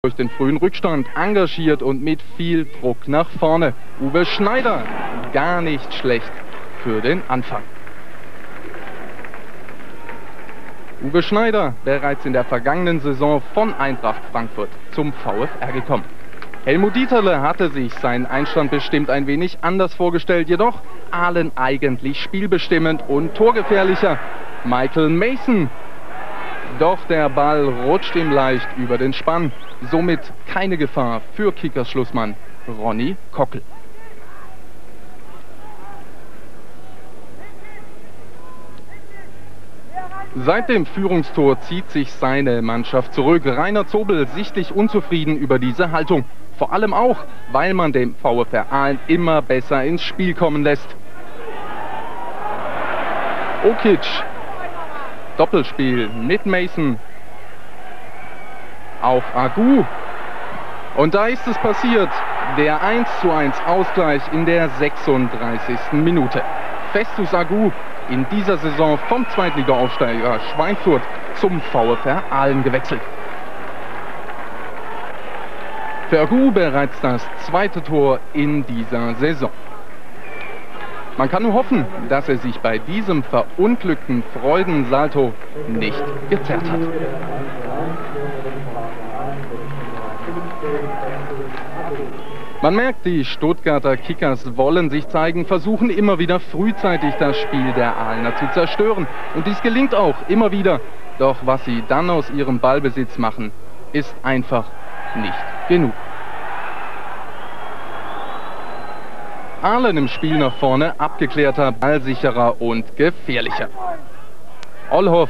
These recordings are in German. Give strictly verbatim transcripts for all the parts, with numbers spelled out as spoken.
Durch den frühen Rückstand engagiert und mit viel Druck nach vorne. Uwe Schneider, gar nicht schlecht für den Anfang. Uwe Schneider, bereits in der vergangenen Saison von Eintracht Frankfurt zum VfR gekommen. Helmut Dieterle hatte sich seinen Einstand bestimmt ein wenig anders vorgestellt, jedoch Ahlen eigentlich spielbestimmend und torgefährlicher. Michael Mason. Doch der Ball rutscht ihm leicht über den Spann. Somit keine Gefahr für Kickers Schlussmann Ronny Kockel. Seit dem Führungstor zieht sich seine Mannschaft zurück. Rainer Zobel sichtlich unzufrieden über diese Haltung. Vor allem auch, weil man dem VfR Ahlen immer besser ins Spiel kommen lässt. Okic. Doppelspiel mit Mason. Auf Agu. Und da ist es passiert. Der eins zu eins Ausgleich in der sechsunddreißigsten Minute. Festus Agu in dieser Saison vom Zweitliga-Aufsteiger Schweinfurt zum VfR Ahlen gewechselt. Für Agu bereits das zweite Tor in dieser Saison. Man kann nur hoffen, dass er sich bei diesem verunglückten Freudensalto nicht gezerrt hat. Man merkt, die Stuttgarter Kickers wollen sich zeigen, versuchen immer wieder frühzeitig das Spiel der Ahlener zu zerstören. Und dies gelingt auch immer wieder. Doch was sie dann aus ihrem Ballbesitz machen, ist einfach nicht genug. Ahlen im Spiel nach vorne, abgeklärter, ballsicherer und gefährlicher. Ollhoff.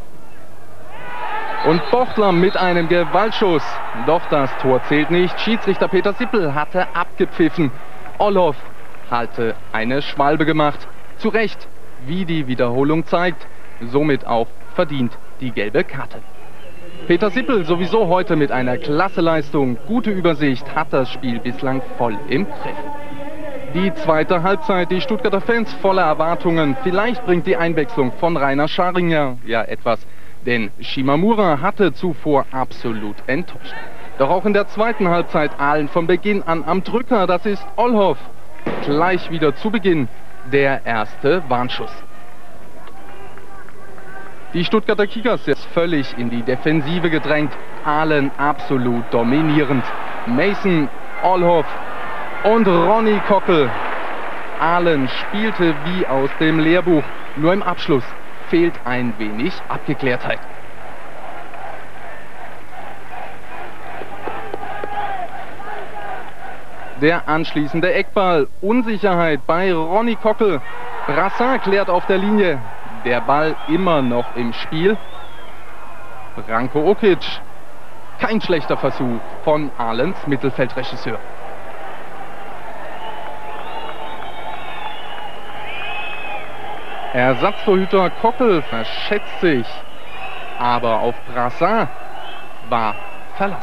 Und Bochtler mit einem Gewaltschuss. Doch das Tor zählt nicht. Schiedsrichter Peter Sippel hatte abgepfiffen. Ollhoff hatte eine Schwalbe gemacht. Zu Recht, wie die Wiederholung zeigt. Somit auch verdient die gelbe Karte. Peter Sippel sowieso heute mit einer klasse Leistung. Gute Übersicht, hat das Spiel bislang voll im Griff. Die zweite Halbzeit, die Stuttgarter Fans voller Erwartungen. Vielleicht bringt die Einwechslung von Rainer Scharinger ja etwas. Denn Shimamura hatte zuvor absolut enttäuscht. Doch auch in der zweiten Halbzeit Ahlen von Beginn an am Drücker. Das ist Ollhoff. Gleich wieder zu Beginn der erste Warnschuss. Die Stuttgarter Kickers ist völlig in die Defensive gedrängt. Ahlen absolut dominierend. Mason, Ollhoff und Ronny Kockel. Ahlen spielte wie aus dem Lehrbuch. Nur im Abschluss fehlt ein wenig Abgeklärtheit. Der anschließende Eckball. Unsicherheit bei Ronny Kockel. Brassin klärt auf der Linie. Der Ball immer noch im Spiel. Branko Okic. Kein schlechter Versuch von Ahlens Mittelfeldregisseur. Ersatztorhüter Kockel verschätzt sich, aber auf Brassin war Verlass.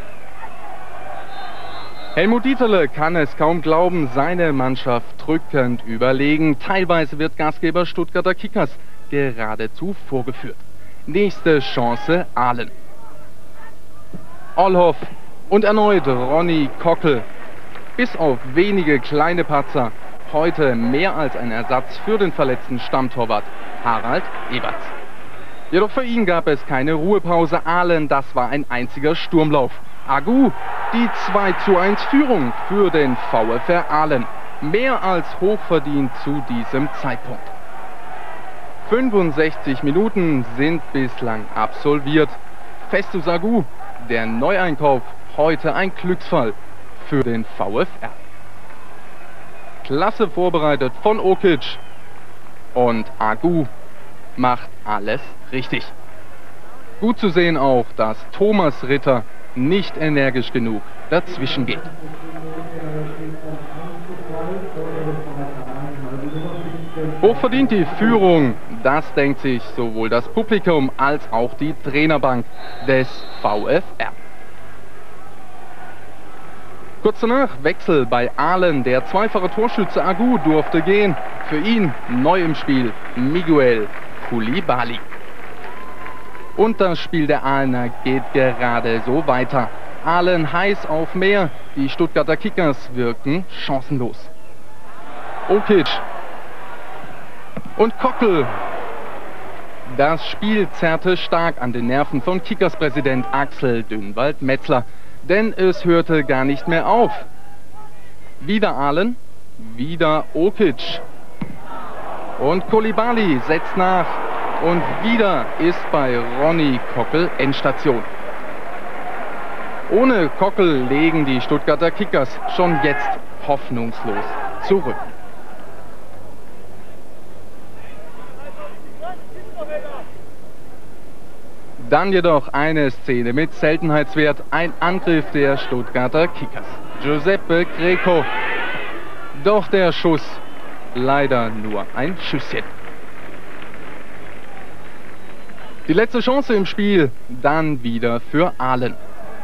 Helmut Dieterle kann es kaum glauben, seine Mannschaft drückend überlegen. Teilweise wird Gastgeber Stuttgarter Kickers geradezu vorgeführt. Nächste Chance Ahlen. Ollhoff und erneut Ronny Kockel. Bis auf wenige kleine Patzer. Heute mehr als ein Ersatz für den verletzten Stammtorwart Harald Eberts. Jedoch für ihn gab es keine Ruhepause. Ahlen, das war ein einziger Sturmlauf. Agu, die zwei zu eins Führung für den VfR Ahlen. Mehr als hochverdient zu diesem Zeitpunkt. fünfundsechzig Minuten sind bislang absolviert. Festus Agu, der Neueinkauf, heute ein Glücksfall für den VfR. Klasse vorbereitet von Okic. Und Agu macht alles richtig. Gut zu sehen auch, dass Thomas Ritter nicht energisch genug dazwischen geht. Hochverdient die Führung, das denkt sich sowohl das Publikum als auch die Trainerbank des VfR. Kurz danach Wechsel bei Ahlen. Der zweifache Torschütze Agu durfte gehen. Für ihn neu im Spiel Miguel Coulibaly. Und das Spiel der Ahlener geht gerade so weiter. Ahlen heiß auf mehr. Die Stuttgarter Kickers wirken chancenlos. Okic. Und Kockel. Das Spiel zerrte stark an den Nerven von Kickers-Präsident Axel Dünnwald-Metzler. Denn es hörte gar nicht mehr auf. Wieder Ahlen, wieder Okic. Und Coulibaly setzt nach. Und wieder ist bei Ronny Kockel Endstation. Ohne Kockel legen die Stuttgarter Kickers schon jetzt hoffnungslos zurück. Dann jedoch eine Szene mit Seltenheitswert, ein Angriff der Stuttgarter Kickers. Giuseppe Greco. Doch der Schuss leider nur ein Schüsschen. Die letzte Chance im Spiel, dann wieder für Ahlen.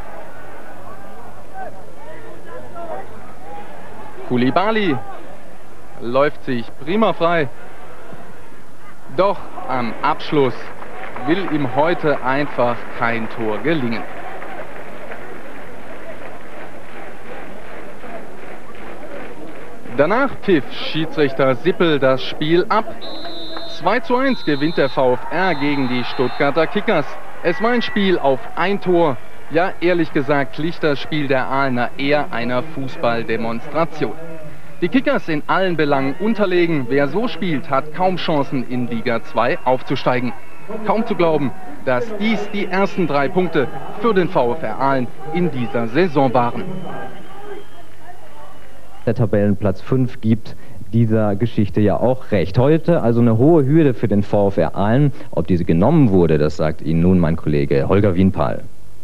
Coulibaly läuft sich prima frei. Doch am Abschluss will ihm heute einfach kein Tor gelingen. Danach pfiff Schiedsrichter Sippel das Spiel ab. zwei zu eins gewinnt der VfR gegen die Stuttgarter Kickers. Es war ein Spiel auf ein Tor. Ja, ehrlich gesagt glich das Spiel der Ahlener eher einer Fußballdemonstration. Die Kickers in allen Belangen unterlegen. Wer so spielt, hat kaum Chancen in Liga zwei aufzusteigen. Kaum zu glauben, dass dies die ersten drei Punkte für den VfR Aalen in dieser Saison waren. Der Tabellenplatz fünf gibt dieser Geschichte ja auch recht. Heute also eine hohe Hürde für den VfR Aalen. Ob diese genommen wurde, das sagt Ihnen nun mein Kollege Holger Wienpahl.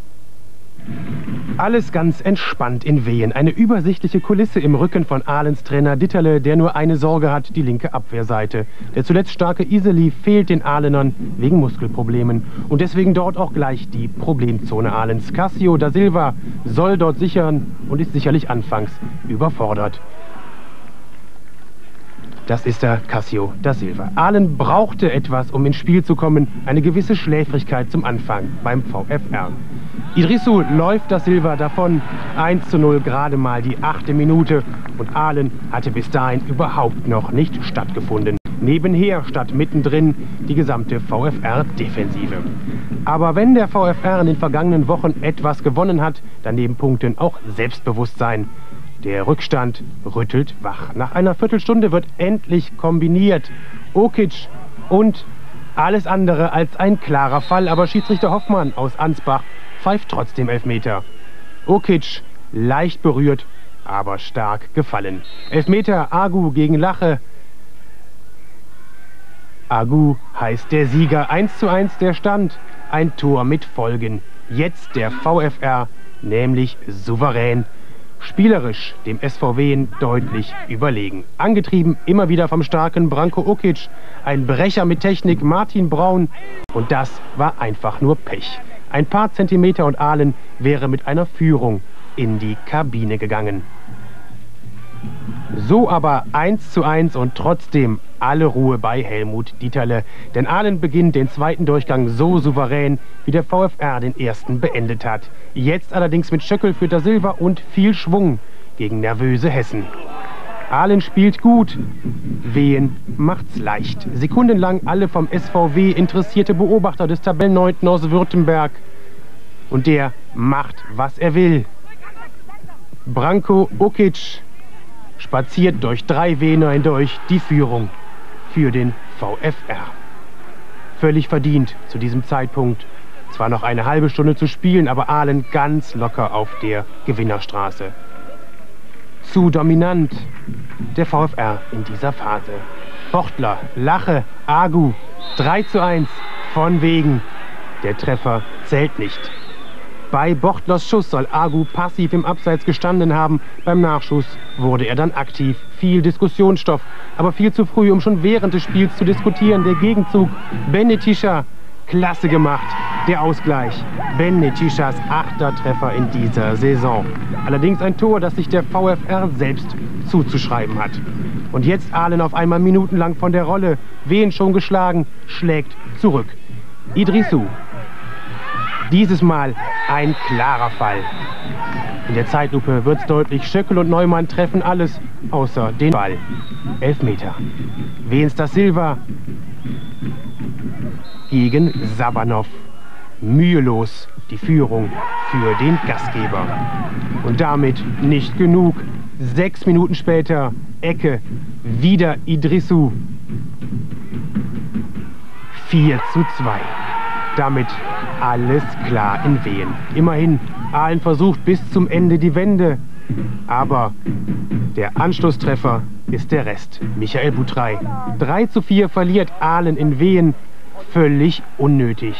Alles ganz entspannt in Wehen. Eine übersichtliche Kulisse im Rücken von Ahlens Trainer Ditterle, der nur eine Sorge hat, die linke Abwehrseite. Der zuletzt starke Iseli fehlt den Ahlenern wegen Muskelproblemen. Und deswegen dort auch gleich die Problemzone Ahlens. Cassio da Silva soll dort sichern und ist sicherlich anfangs überfordert. Das ist der Cassio da Silva. Ahlen brauchte etwas, um ins Spiel zu kommen. Eine gewisse Schläfrigkeit zum Anfang beim VfR. Idrissou läuft da Silva davon. eins zu null, gerade mal die achte Minute. Und Ahlen hatte bis dahin überhaupt noch nicht stattgefunden. Nebenher statt mittendrin die gesamte VfR-Defensive. Aber wenn der VfR in den vergangenen Wochen etwas gewonnen hat, dann neben Punkten auch Selbstbewusstsein. Der Rückstand rüttelt wach. Nach einer Viertelstunde wird endlich kombiniert. Okic und alles andere als ein klarer Fall. Aber Schiedsrichter Hoffmann aus Ansbach pfeift trotzdem Elfmeter. Okic leicht berührt, aber stark gefallen. Elfmeter Agu gegen Lache. Agu heißt der Sieger. eins zu eins der Stand. Ein Tor mit Folgen. Jetzt der VfR, nämlich souverän. Spielerisch dem S V W deutlich überlegen. Angetrieben immer wieder vom starken Branko Okic. Ein Brecher mit Technik, Martin Braun. Und das war einfach nur Pech. Ein paar Zentimeter und Ahlen wäre mit einer Führung in die Kabine gegangen. So aber eins zu eins und trotzdem alle Ruhe bei Helmut Ditterle. Denn Ahlen beginnt den zweiten Durchgang so souverän, wie der VfR den ersten beendet hat. Jetzt allerdings mit Schöckel für da Silva und viel Schwung gegen nervöse Hessen. Ahlen spielt gut, Wehen macht's leicht. Sekundenlang alle vom S V W interessierte Beobachter des Tabellenneunten aus Württemberg. Und der macht, was er will. Branko Okic spaziert durch drei Wehner hindurch die Führung für den VfR. Völlig verdient zu diesem Zeitpunkt. Zwar noch eine halbe Stunde zu spielen, aber Ahlen ganz locker auf der Gewinnerstraße. Zu dominant der VfR in dieser Phase. Bochtler, Lache, Agu, drei zu eins von wegen. Der Treffer zählt nicht. Bei Bochtlers Schuss soll Agu passiv im Abseits gestanden haben. Beim Nachschuss wurde er dann aktiv. Viel Diskussionsstoff, aber viel zu früh, um schon während des Spiels zu diskutieren. Der Gegenzug, Benetisha, klasse gemacht. Der Ausgleich, Benetishas achter Treffer in dieser Saison. Allerdings ein Tor, das sich der VfR selbst zuzuschreiben hat. Und jetzt Ahlen auf einmal minutenlang von der Rolle. Wehen schon geschlagen, schlägt zurück. Idrissou. Dieses Mal ein klarer Fall. In der Zeitlupe wird's deutlich, Schöckel und Neumann treffen alles, außer den Ball. Elfmeter. Wens da Silva gegen Sabanov. Mühelos die Führung für den Gastgeber. Und damit nicht genug. Sechs Minuten später, Ecke, wieder Idrissou. vier zu zwei. Damit alles klar in Wehen. Immerhin, Aalen versucht bis zum Ende die Wende. Aber der Anschlusstreffer ist der Rest. Michael Butrey. drei zu vier verliert Aalen in Wehen. Völlig unnötig.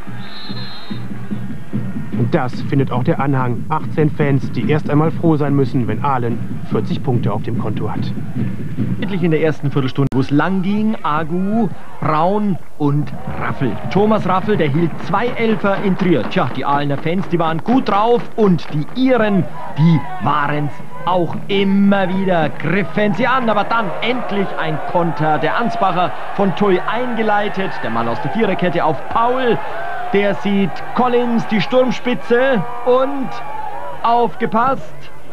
Und das findet auch der Anhang. achtzehn Fans, die erst einmal froh sein müssen, wenn Aalen vierzig Punkte auf dem Konto hat. Endlich in der ersten Viertelstunde, wo es lang ging, Agu, Braun und Raffel. Thomas Raffel, der hielt zwei Elfer in Trier. Tja, die Aalener Fans, die waren gut drauf und die Iren, die waren's auch immer wieder. Griffen sie an, aber dann endlich ein Konter. Der Ansbacher von Tui eingeleitet, der Mann aus der Viererkette auf Paul. Der sieht Collins, die Sturmspitze, und aufgepasst,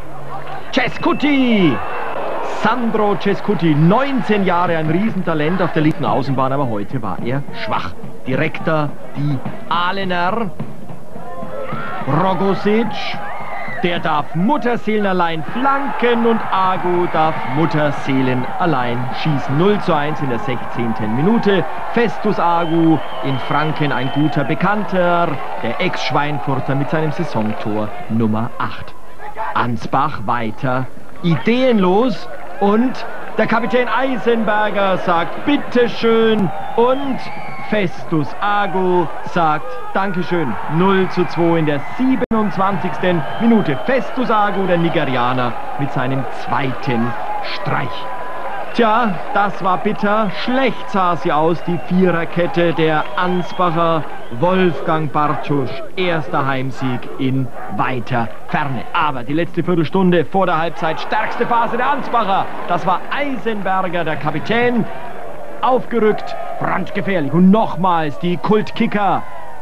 Cescuti! Sandro Cescuti, neunzehn Jahre, ein Riesentalent auf der linken Außenbahn, aber heute war er schwach. Direkter die Aalener. Rogosic, der darf Mutterseelenallein flanken und Agu darf Mutterseelenallein schießen. null zu eins in der sechzehnten Minute. Festus Agu, in Franken ein guter Bekannter, der Ex-Schweinfurter mit seinem Saisontor Nummer acht. Ansbach weiter ideenlos und der Kapitän Eisenberger sagt bitteschön und Festus Agu sagt Dankeschön. null zu zwei in der siebenundzwanzigsten Minute. Festus Agu, der Nigerianer, mit seinem zweiten Streich. Tja, das war bitter. Schlecht sah sie aus, die Viererkette der Ansbacher. Wolfgang Bartusch, erster Heimsieg in weiter Ferne. Aber die letzte Viertelstunde vor der Halbzeit, stärkste Phase der Ansbacher. Das war Eisenberger, der Kapitän. Aufgerückt, brandgefährlich. Und nochmals die Kultkicker.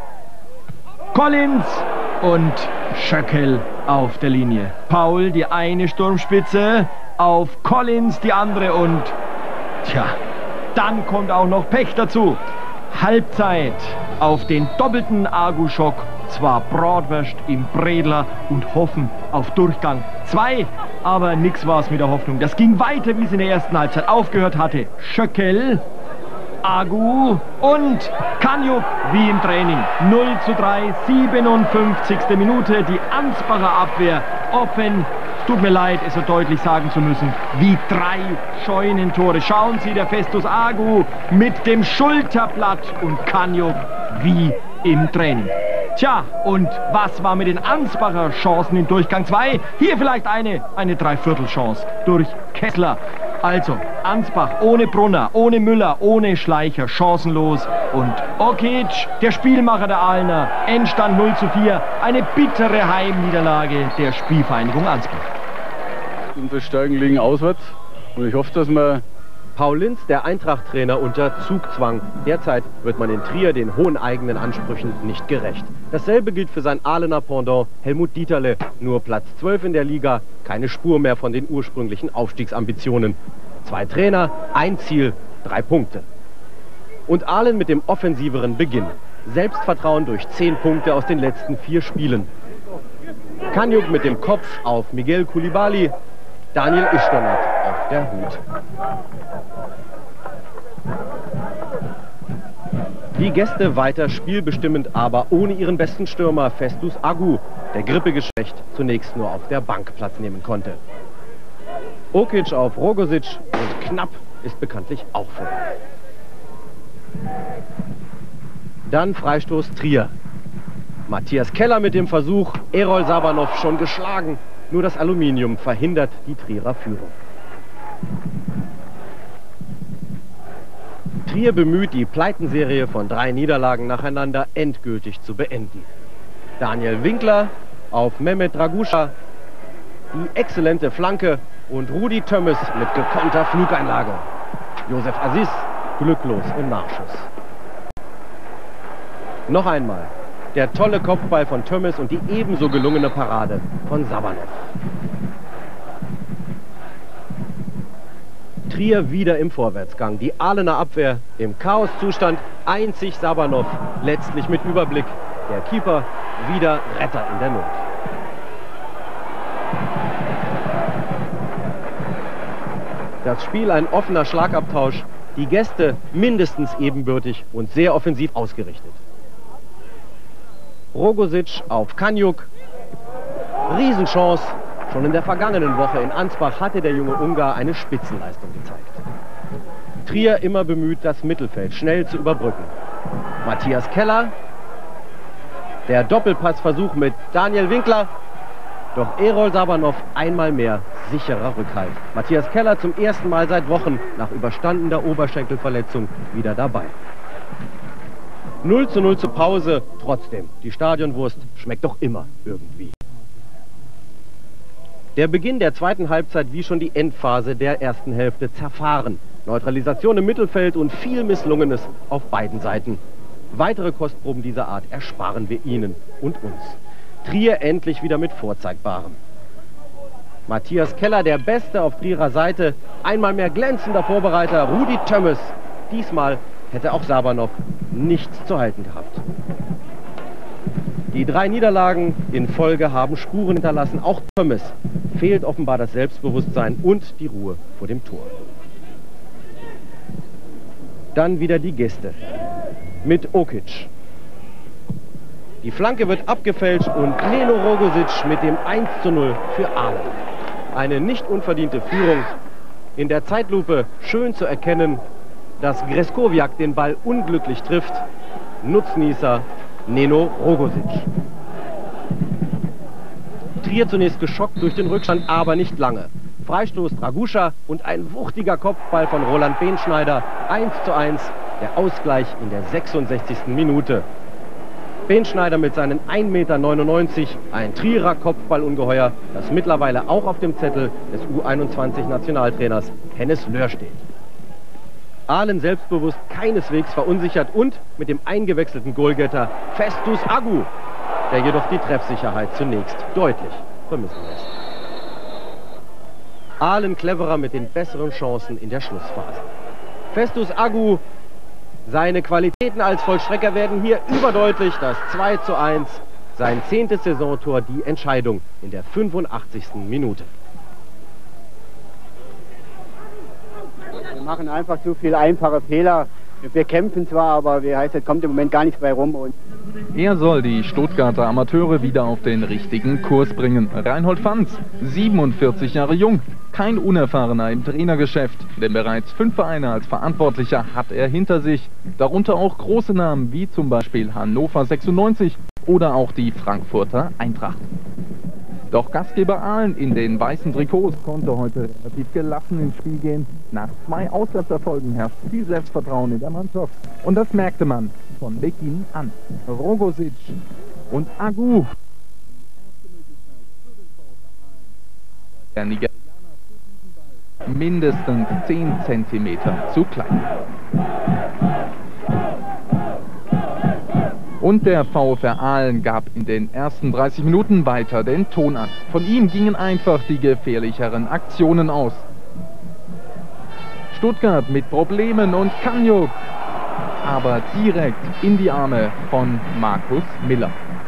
Collins und Schöckel auf der Linie. Paul, die eine Sturmspitze, auf Collins die andere und tja, dann kommt auch noch Pech dazu. Halbzeit auf den doppelten Agu-Schock. Zwar Bratwurst im Bredler und hoffen auf Durchgang zwei, aber nix war es mit der Hoffnung. Das ging weiter, wie es in der ersten Halbzeit aufgehört hatte. Schöckel, Agu und Kanyuk wie im Training. null zu drei, siebenundfünfzigste Minute. Die Ansbacher Abwehr offen. Tut mir leid, es so deutlich sagen zu müssen, wie drei Scheunentore. Schauen Sie, der Festus Agu mit dem Schulterblatt und Kanyuk wie im Training. Tja, und was war mit den Ansbacher Chancen in Durchgang zwei? Hier vielleicht eine, eine Dreiviertelchance durch Kessler. Also, Ansbach ohne Brunner, ohne Müller, ohne Schleicher, chancenlos. Und Okic, der Spielmacher der Aalner, Endstand null zu vier. Eine bittere Heimniederlage der Spielvereinigung Ansbach. Unsere Stärken liegen auswärts und ich hoffe, dass wir... Paul Linz, der Eintracht-Trainer unter Zugzwang. Derzeit wird man in Trier den hohen eigenen Ansprüchen nicht gerecht. Dasselbe gilt für sein Aalener Pendant Helmut Dieterle. Nur Platz zwölf in der Liga, keine Spur mehr von den ursprünglichen Aufstiegsambitionen. Zwei Trainer, ein Ziel, drei Punkte. Und Aalen mit dem offensiveren Beginn. Selbstvertrauen durch zehn Punkte aus den letzten vier Spielen. Kanyuk mit dem Kopf auf Miguel Coulibaly. Daniel Ischtonat auf der Hut. Die Gäste weiter spielbestimmend, aber ohne ihren besten Stürmer Festus Agu, der grippegeschwächt zunächst nur auf der Bank Platz nehmen konnte. Okic auf Rogosic und Knapp ist bekanntlich auch vorbei. Dann Freistoß Trier. Matthias Keller mit dem Versuch, Erol Sabanov schon geschlagen. Nur das Aluminium verhindert die Trierer Führung. Trier bemüht, die Pleitenserie von drei Niederlagen nacheinander endgültig zu beenden. Daniel Winkler auf Mehmet Draguscha, die exzellente Flanke und Rudi Tömmes mit gekonnter Flugeinlage. Josef Aziz glücklos im Nachschuss. Noch einmal. der tolle Kopfball von Tömmes und die ebenso gelungene Parade von Sabanov. Trier wieder im Vorwärtsgang. Die Ahlener Abwehr im Chaoszustand. Einzig Sabanov letztlich mit Überblick. Der Keeper wieder Retter in der Not. Das Spiel ein offener Schlagabtausch. Die Gäste mindestens ebenbürtig und sehr offensiv ausgerichtet. Rogosic auf Kanyuk. Riesenchance. Schon in der vergangenen Woche in Ansbach hatte der junge Ungar eine Spitzenleistung gezeigt. Trier immer bemüht, das Mittelfeld schnell zu überbrücken. Matthias Keller. Der Doppelpassversuch mit Daniel Winkler. Doch Erol Sabanov einmal mehr sicherer Rückhalt. Matthias Keller zum ersten Mal seit Wochen nach überstandener Oberschenkelverletzung wieder dabei. null zu null zur Pause. Trotzdem, die Stadionwurst schmeckt doch immer irgendwie. Der Beginn der zweiten Halbzeit wie schon die Endphase der ersten Hälfte zerfahren. Neutralisation im Mittelfeld und viel Misslungenes auf beiden Seiten. Weitere Kostproben dieser Art ersparen wir Ihnen und uns. Trier endlich wieder mit Vorzeigbarem. Matthias Keller, der Beste auf Trierer Seite. Einmal mehr glänzender Vorbereiter Rudi Tömmes. Diesmal hätte auch Sabanov nichts zu halten gehabt. Die drei Niederlagen in Folge haben Spuren hinterlassen. Auch Tömmes fehlt offenbar das Selbstbewusstsein und die Ruhe vor dem Tor. Dann wieder die Gäste mit Okic. Die Flanke wird abgefälscht und Neno Rogosic mit dem eins zu null für Aalen. Eine nicht unverdiente Führung. In der Zeitlupe schön zu erkennen, dass Greskowiak den Ball unglücklich trifft. Nutznießer Neno Rogosic. Trier zunächst geschockt durch den Rückstand, aber nicht lange. Freistoß Draguscha und ein wuchtiger Kopfball von Roland Behnschneider. eins zu eins, der Ausgleich in der sechsundsechzigsten Minute. Behnschneider mit seinen ein Meter neunundneunzig, ein Trierer Kopfballungeheuer, das mittlerweile auch auf dem Zettel des U einundzwanzig-Nationaltrainers Hennes Löhr steht. Aalen selbstbewusst, keineswegs verunsichert und mit dem eingewechselten Goalgetter Festus Agu, der jedoch die Treffsicherheit zunächst deutlich vermissen lässt. Aalen cleverer mit den besseren Chancen in der Schlussphase. Festus Agu, seine Qualitäten als Vollstrecker werden hier überdeutlich. Das zwei zu eins, sein zehntes Saisontor, die Entscheidung in der fünfundachtzigsten Minute. Wir machen einfach zu viel einfache Fehler. Wir kämpfen zwar, aber wie heißt es, kommt im Moment gar nichts bei rum. Und er soll die Stuttgarter Amateure wieder auf den richtigen Kurs bringen. Reinhold Fanz, siebenundvierzig Jahre jung, kein Unerfahrener im Trainergeschäft, denn bereits fünf Vereine als Verantwortlicher hat er hinter sich. Darunter auch große Namen wie zum Beispiel Hannover sechsundneunzig oder auch die Frankfurter Eintracht. Doch Gastgeber Aalen in den weißen Trikots konnte heute relativ gelassen ins Spiel gehen. Nach zwei Auswärtserfolgen herrscht viel Selbstvertrauen in der Mannschaft. Und das merkte man von Beginn an. Rogosic und Agu. Der Nigerianer für diesen Ball mindestens zehn Zentimeter zu klein. Und der VfR Aalen gab in den ersten dreißig Minuten weiter den Ton an. Von ihm gingen einfach die gefährlicheren Aktionen aus. Stuttgart mit Problemen und Kanyuk, aber direkt in die Arme von Markus Miller.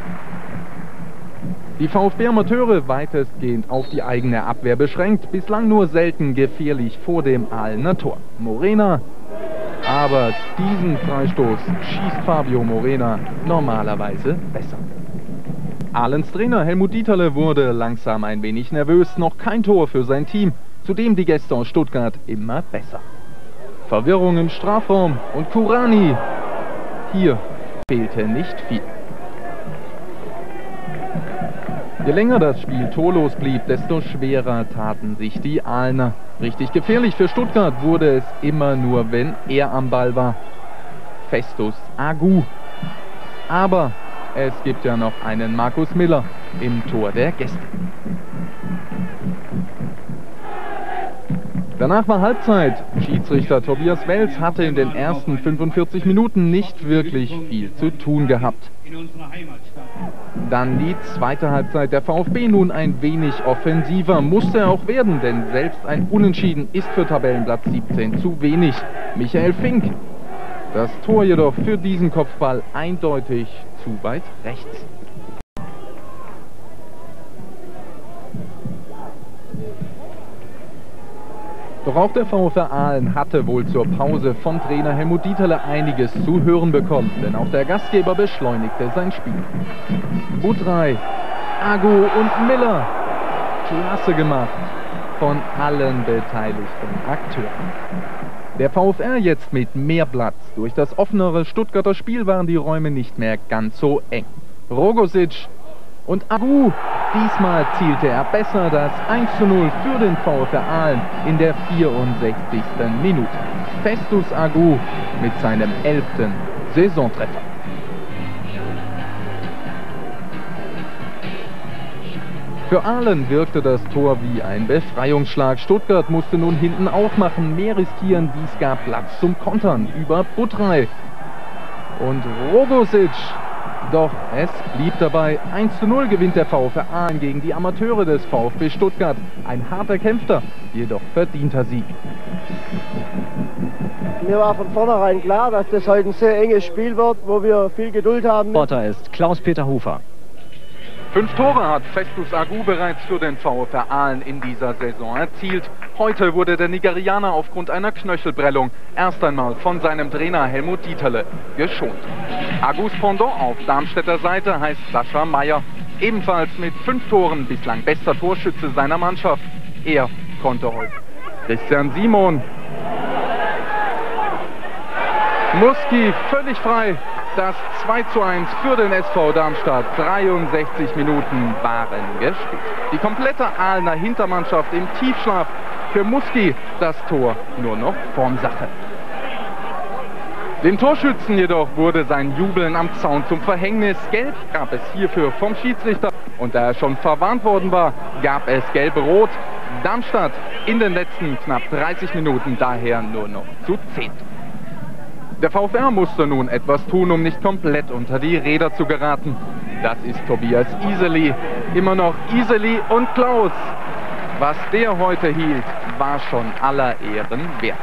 Die VfB-Amateure weitestgehend auf die eigene Abwehr beschränkt, bislang nur selten gefährlich vor dem Aalener Tor. Morena. Aber diesen Freistoß schießt Fabio Morena normalerweise besser. Ahlens Trainer Helmut Dieterle wurde langsam ein wenig nervös. Noch kein Tor für sein Team, zudem die Gäste aus Stuttgart immer besser. Verwirrung im Strafraum und Kurani. Hier fehlte nicht viel. Je länger das Spiel torlos blieb, desto schwerer taten sich die Aalener. Richtig gefährlich für Stuttgart wurde es immer nur, wenn er am Ball war. Festus Agu. Aber es gibt ja noch einen Markus Miller im Tor der Gäste. Danach war Halbzeit. Schiedsrichter Tobias Wels hatte in den ersten fünfundvierzig Minuten nicht wirklich viel zu tun gehabt. unserer Heimatstadt. Dann die zweite Halbzeit. Der VfB nun ein wenig offensiver. Musste er auch werden, denn selbst ein Unentschieden ist für Tabellenplatz siebzehn zu wenig. Michael Fink. Das Tor jedoch für diesen Kopfball eindeutig zu weit rechts. Doch auch der VfR Aalen hatte wohl zur Pause von Trainer Helmut Dieterle einiges zu hören bekommen, denn auch der Gastgeber beschleunigte sein Spiel. Butrey, Agu und Miller. Klasse gemacht von allen beteiligten Akteuren. Der VfR jetzt mit mehr Platz. Durch das offenere Stuttgarter Spiel waren die Räume nicht mehr ganz so eng. Rogosic und Agu. Diesmal zielte er besser, das eins zu null für den VfR Aalen in der vierundsechzigsten Minute. Festus Agu mit seinem elften Saisontreffer. Für Aalen wirkte das Tor wie ein Befreiungsschlag. Stuttgart musste nun hinten aufmachen, mehr riskieren, dies gab Platz zum Kontern über Butrey und Rogosic. Doch es blieb dabei. eins zu null gewinnt der VfR Aalen gegen die Amateure des VfB Stuttgart. Ein harter Kämpfer, jedoch verdienter Sieg. Mir war von vornherein klar, dass das heute ein sehr enges Spiel wird, wo wir viel Geduld haben. Reporter ist Klaus-Peter Hufer. Fünf Tore hat Festus Agu bereits für den VfR Aalen in dieser Saison erzielt. Heute wurde der Nigerianer aufgrund einer Knöchelprellung erst einmal von seinem Trainer Helmut Dieterle geschont. Agus Pendant auf Darmstädter Seite heißt Sascha Meyer. Ebenfalls mit fünf Toren bislang bester Torschütze seiner Mannschaft. Er konnte heute. Christian Simon. Muski völlig frei. Das zwei zu eins für den S V Darmstadt. dreiundsechzig Minuten waren gespielt. Die komplette Aalener Hintermannschaft im Tiefschlaf. Für Muski das Tor nur noch Formsache. Dem Torschützen jedoch wurde sein Jubeln am Zaun zum Verhängnis. Gelb gab es hierfür vom Schiedsrichter. Und da er schon verwarnt worden war, gab es gelb-rot. Darmstadt in den letzten knapp dreißig Minuten daher nur noch zu zehn. Der VfR musste nun etwas tun, um nicht komplett unter die Räder zu geraten. Das ist Tobias Iseli. Immer noch Iseli und Klaus. Was der heute hielt, war schon aller Ehren wert.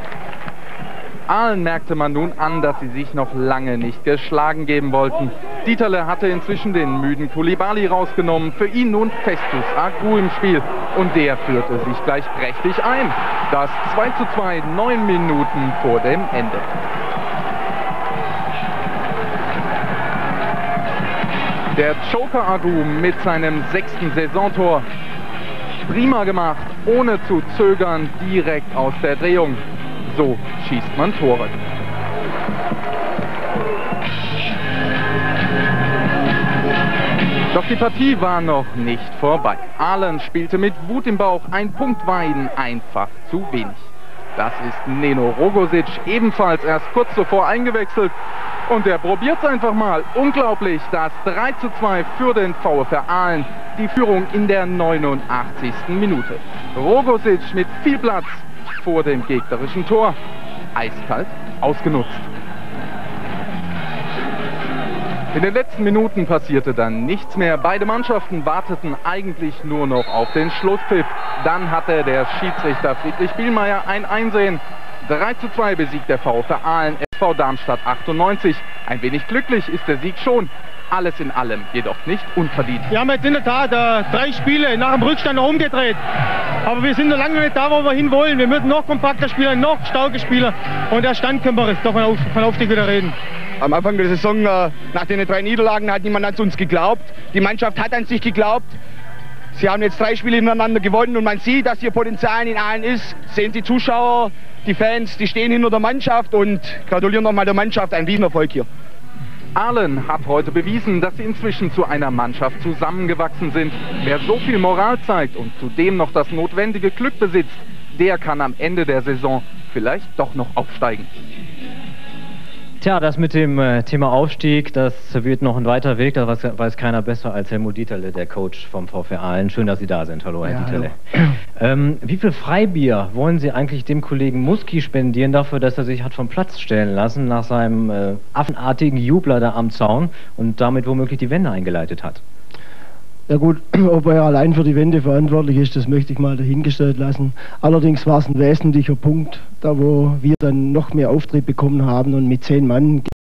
Aalen merkte man nun an, dass sie sich noch lange nicht geschlagen geben wollten. Dieterle hatte inzwischen den müden Koulibaly rausgenommen. Für ihn nun Festus Agu im Spiel. Und der führte sich gleich prächtig ein. Das zwei zu zwei, neun Minuten vor dem Ende. Der Joker Agu mit seinem sechsten Saisontor. Prima gemacht, ohne zu zögern, direkt aus der Drehung. So schießt man Tore. Doch die Partie war noch nicht vorbei. Aalen spielte mit Wut im Bauch. Ein Punkt war ihnen einfach zu wenig. Das ist Neno Rogosic, ebenfalls erst kurz zuvor eingewechselt. Und er probiert es einfach mal. Unglaublich, das drei zu zwei für den VfR Aalen. Die Führung in der neunundachtzigsten Minute. Rogosic mit viel Platz vor dem gegnerischen Tor. Eiskalt ausgenutzt. In den letzten Minuten passierte dann nichts mehr. Beide Mannschaften warteten eigentlich nur noch auf den Schlusspfiff. Dann hatte der Schiedsrichter Friedrich Bielmeier ein Einsehen. drei zu zwei besiegt der VfR Aalen S V Darmstadt achtundneunzig. Ein wenig glücklich ist der Sieg schon. Alles in allem jedoch nicht unverdient. Wir haben jetzt in der Tat äh, drei Spiele nach dem Rückstand noch umgedreht. Aber wir sind noch lange nicht da, wo wir hinwollen. Wir müssen noch kompakter spielen, noch starker spielen. Und der Stand können wir davon auf, von Aufstieg wieder reden. Am Anfang der Saison, äh, nach den drei Niederlagen, hat niemand an uns geglaubt. Die Mannschaft hat an sich geglaubt. Sie haben jetzt drei Spiele hintereinander gewonnen und man sieht, dass hier Potenzial in Aalen ist. Sehen die Zuschauer, die Fans, die stehen hinter der Mannschaft und gratulieren nochmal der Mannschaft. Ein Riesenerfolg hier. Aalen hat heute bewiesen, dass sie inzwischen zu einer Mannschaft zusammengewachsen sind. Wer so viel Moral zeigt und zudem noch das notwendige Glück besitzt, der kann am Ende der Saison vielleicht doch noch aufsteigen. Tja, das mit dem äh, Thema Aufstieg, das wird noch ein weiter Weg. Da weiß, weiß keiner besser als Helmut Dieterle, der Coach vom VfR Aalen. Schön, dass Sie da sind. Hallo, Herr ja, Dieterle. Ähm, wie viel Freibier wollen Sie eigentlich dem Kollegen Muski spendieren dafür, dass er sich hat vom Platz stellen lassen nach seinem äh, affenartigen Jubler da am Zaun und damit womöglich die Wende eingeleitet hat? Ja gut, ob er allein für die Wende verantwortlich ist, das möchte ich mal dahingestellt lassen. Allerdings war es ein wesentlicher Punkt, da wo wir dann noch mehr Auftrieb bekommen haben und mit zehn Mann